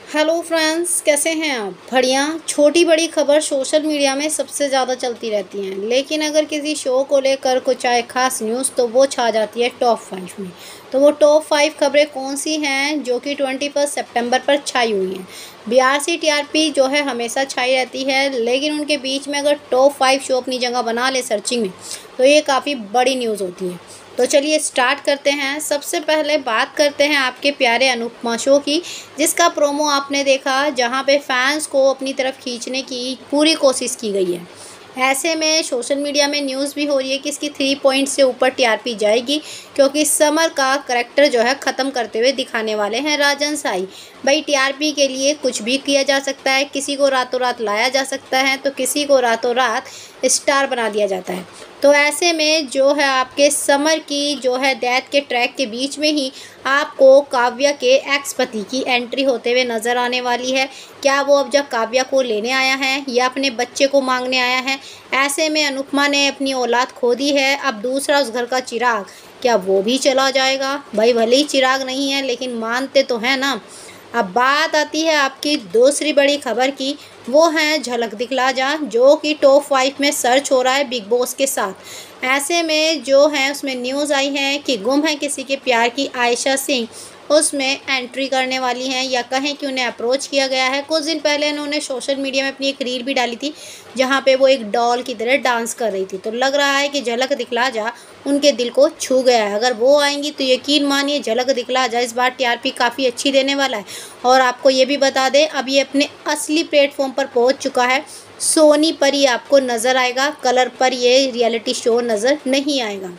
Hello friends, कैसे हैं आप? बढ़िया। छोटी बड़ी खबर सोशल मीडिया में सबसे ज़्यादा चलती रहती हैं, लेकिन अगर किसी शो को लेकर कुछ आए खास न्यूज़ तो वो छा जाती है टॉप 5 में। तो वो टॉप 5 खबरें कौन सी हैं जो कि 21 सितंबर पर छाई हुई हैं? बीआरसी टीआरपी जो है हमेशा छाई रहती है, लेकिन उनके बीच में अगर टॉप 5 शो अपनी जगह बना ले सर्चिंग में तो ये काफ़ी बड़ी न्यूज़ होती है। तो चलिए स्टार्ट करते हैं। सबसे पहले बात करते हैं आपके प्यारे अनुपमा शो की, जिसका प्रोमो आपने देखा, जहां पे फैंस को अपनी तरफ खींचने की पूरी कोशिश की गई है। ऐसे में सोशल मीडिया में न्यूज़ भी हो रही है कि इसकी 3 पॉइंट से ऊपर टीआरपी जाएगी, क्योंकि समर का करैक्टर जो है ख़त्म करते हुए दिखाने वाले हैं राजन साई। भाई टीआरपी के लिए कुछ भी किया जा सकता है, किसी को रातों रात लाया जा सकता है तो किसी को रातों रात स्टार बना दिया जाता है। तो ऐसे में जो है आपके समर की जो है डेथ के ट्रैक के बीच में ही आपको काव्या के एक्स पति की एंट्री होते हुए नज़र आने वाली है। क्या वो अब जब काव्या को लेने आया है या अपने बच्चे को मांगने आया है? ऐसे में अनुपमा ने अपनी औलाद खो दी है, अब दूसरा उस घर का चिराग क्या वो भी चला जाएगा? भाई भले ही चिराग नहीं है लेकिन मानते तो हैं ना। अब बात आती है आपकी दूसरी बड़ी खबर की, वो है झलक दिखला जा, जो कि टॉप 5 में सर्च हो रहा है बिग बॉस के साथ। ऐसे में जो है उसमें न्यूज़ आई है कि गुम है किसी के प्यार की आयशा सिंह उसमें एंट्री करने वाली हैं, या कहें कि उन्हें अप्रोच किया गया है। कुछ दिन पहले उन्होंने सोशल मीडिया में अपनी एक रील भी डाली थी, जहां पे वो एक डॉल की तरह डांस कर रही थी। तो लग रहा है कि झलक दिखला जा उनके दिल को छू गया है। अगर वो आएंगी तो यकीन मानिए झलक दिखला जा इस बार टीआरपी काफ़ी अच्छी देने वाला है। और आपको ये भी बता दें, अब ये अपने असली प्लेटफॉर्म पर पहुंच चुका है। सोनी पर ही आपको नज़र आएगा, कलर पर ये रियलिटी शो नज़र नहीं आएगा।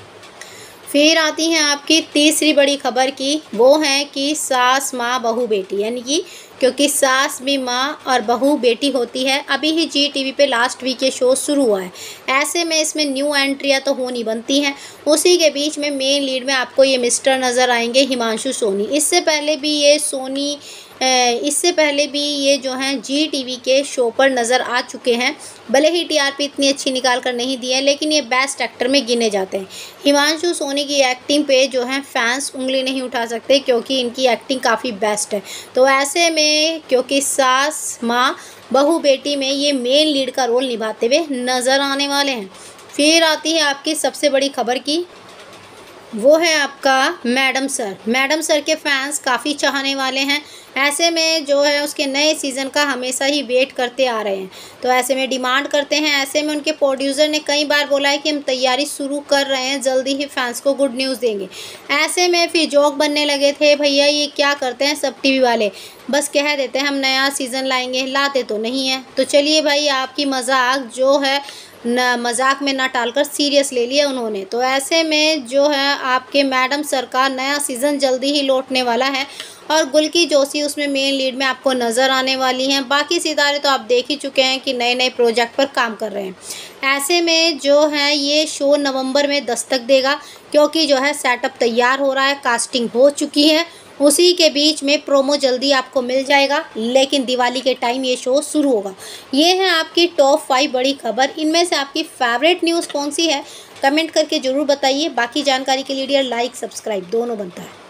फिर आती हैं आपकी तीसरी बड़ी खबर की, वो है कि सास माँ बहू बेटी, यानी कि क्योंकि सास भी माँ और बहू बेटी होती है। अभी ही जी टीवी पे लास्ट वीक ये शो शुरू हुआ है। ऐसे में इसमें न्यू एंट्रियाँ तो होनी बनती हैं। उसी के बीच में मेन लीड में आपको ये मिस्टर नज़र आएंगे हिमांशु सोनी। इससे पहले भी ये जो हैं जी टीवी के शो पर नज़र आ चुके हैं। भले ही टीआरपी इतनी अच्छी निकाल कर नहीं दी है, लेकिन ये बेस्ट एक्टर में गिने जाते हैं। हिमांशु सोनी की एक्टिंग पे जो है फैंस उंगली नहीं उठा सकते, क्योंकि इनकी एक्टिंग काफ़ी बेस्ट है। तो ऐसे में क्योंकि सास माँ बहू बेटी में ये मेन लीड का रोल निभाते हुए नज़र आने वाले हैं। फिर आती है आपकी सबसे बड़ी खबर की, वो है आपका मैडम सर। मैडम सर के फैंस काफ़ी चाहने वाले हैं। ऐसे में जो है उसके नए सीज़न का हमेशा ही वेट करते आ रहे हैं, तो ऐसे में डिमांड करते हैं। ऐसे में उनके प्रोड्यूसर ने कई बार बोला है कि हम तैयारी शुरू कर रहे हैं, जल्दी ही फैंस को गुड न्यूज़ देंगे। ऐसे में फिर जोक बनने लगे थे, भैया ये क्या करते हैं सब टीवी वाले, बस कह देते हैं हम नया सीज़न लाएंगे, लाते तो नहीं है। तो चलिए भाई, आपकी मजाक जो है न मजाक में ना टालकर सीरियस ले लिया उन्होंने। तो ऐसे में जो है आपके मैडम सर का नया सीज़न जल्दी ही लौटने वाला है, और गुल्की जोशी उसमें मेन लीड में आपको नज़र आने वाली हैं। बाकी सितारे तो आप देख ही चुके हैं कि नए नए प्रोजेक्ट पर काम कर रहे हैं। ऐसे में जो है ये शो नवंबर में दस्तक देगा, क्योंकि जो है सेटअप तैयार हो रहा है, कास्टिंग हो चुकी है। उसी के बीच में प्रोमो जल्दी आपको मिल जाएगा, लेकिन दिवाली के टाइम ये शो शुरू होगा। ये है आपकी टॉप 5 बड़ी खबर। इनमें से आपकी फेवरेट न्यूज़ कौन सी है? कमेंट करके ज़रूर बताइए। बाकी जानकारी के लिए लाइक सब्सक्राइब दोनों बनता है।